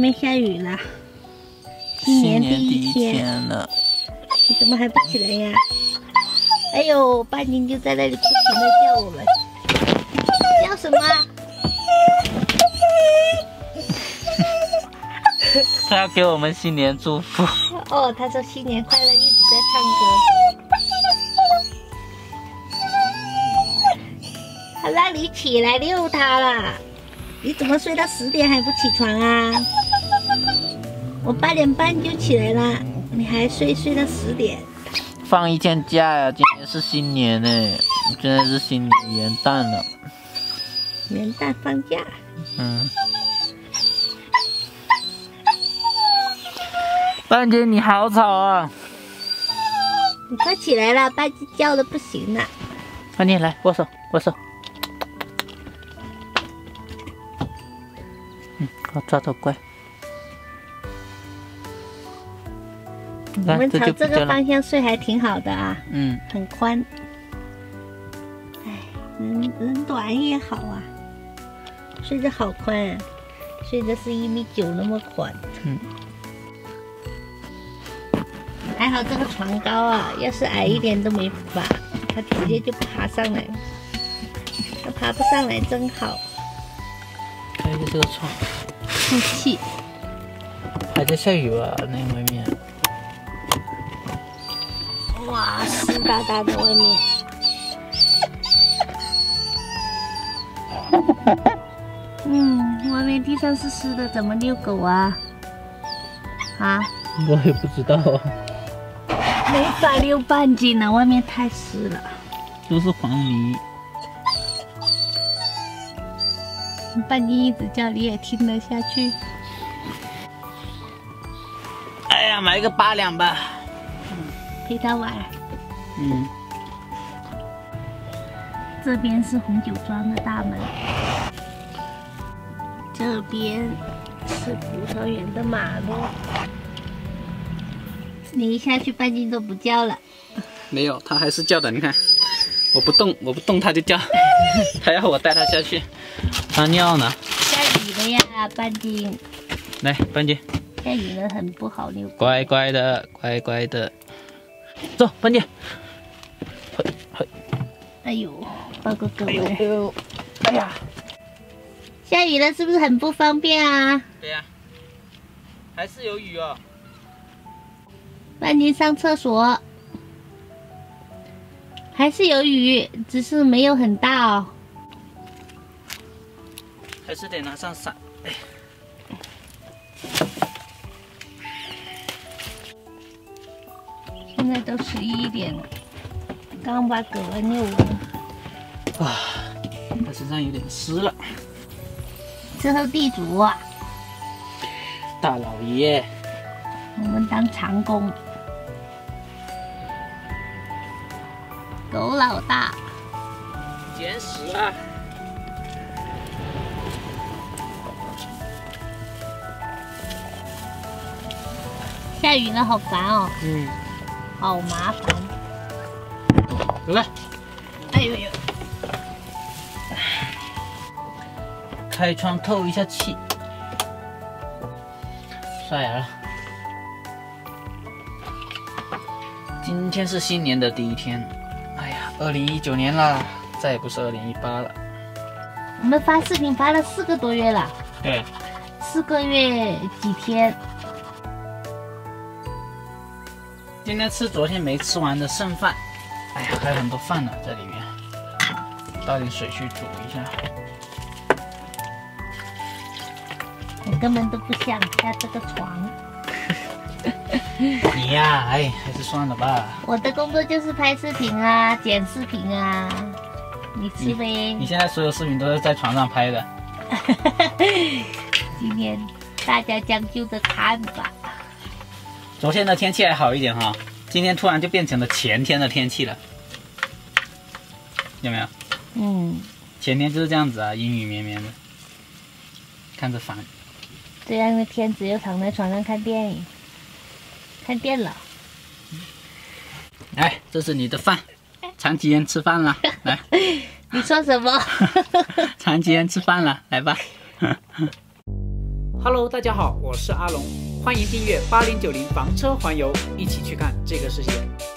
面下雨了，新年第一天了， 你怎么还不起来呀？哎呦，半斤就在那里不停的叫我们，叫什么？ 他要给我们新年祝福。 哦，他说新年快乐，一直在唱歌。他让你起来遛他了，你怎么睡到10点还不起床啊？我8点半就起来了，你还睡到10点。 放1天假呀，今天是新年呢，现在是新年元旦了。 元旦放假。 嗯。半姐，你好吵啊！ 你快起来了，半斤叫的不行了。 半姐，来握手，握手。好，抓走，乖。 我们朝这个方向睡还挺好的啊，很宽。哎，人短也好啊，睡得好宽啊，睡的是1.9米那么宽。还好这个床高啊，要是矮一点都没法，它直接就爬上来了。它爬不上来真好。 还有这个床， 透气。 还在下雨吧？那外面。 哇，湿哒哒的外面。外面地上是湿的，怎么遛狗啊？啊？ 我也不知道啊。 没法溜半斤了，外面太湿了。 都是黄泥。 半斤一直叫你也听得下去。 哎呀，买个8两吧。 陪他玩。这边是红酒庄的大门，这边是葡萄园的马路。你一下去，半斤都不叫了。 没有，它还是叫的。你看，我不动它就叫。它要我带它下去，它尿呢。 下雨了呀，半斤。 来，半斤。 下雨了很不好遛。 乖乖的，乖乖的。走，半斤。 哎呦，抱个狗。 哎呦，哎呀， 下雨了是不是很不方便啊？ 对呀，还是有雨哦。 半斤上厕所，还是有雨，只是没有很大哦。 还是得拿上伞。 现在都11点了，刚把狗儿遛完。 哇，它身上有点湿了。 之后地主啊， 大老爷， 我们当长工。狗老大， 捡屎啊！ 下雨了，好烦哦。好麻烦。 来， 哎呦呦！ 开窗透一下气。刷牙了。今天是新年的第一天。哎呀，2019年了，再也不是2018了。 我们发视频发了4个多月了。 对 ，4个月几天。 今天吃昨天没吃完的剩饭。哎呀，还有很多饭呢，在里面。倒点水去煮一下。 我根本都不想下这个床。 你呀，哎，还是算了吧。 我的工作就是拍视频啊，剪视频啊。你吃呗。 你现在所有视频都是在床上拍的。 今天大家将就着看吧。 昨天的天气还好一点哈，今天突然就变成了前天的天气了，有没有？前天就是这样子啊，阴雨绵绵的，看着烦。 这样的天只有躺在床上看电影、看电脑。 来，这是你的饭，残疾人吃饭了，来。 你说什么？ 残疾人吃饭了，来吧。 Hello， 大家好，我是阿龙，欢迎订阅8090房车环游，一起去看这个世界。